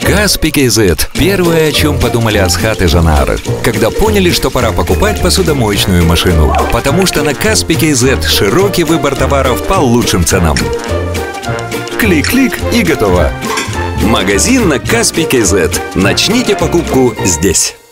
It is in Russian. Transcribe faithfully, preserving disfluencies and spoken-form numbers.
Каспий кей зет – первое, о чем подумали Асхат и Жанар, когда поняли, что пора покупать посудомоечную машину. Потому что на Каспий кей зет широкий выбор товаров по лучшим ценам. Клик-клик и готово. Магазин на Каспий кей зет. Начните покупку здесь.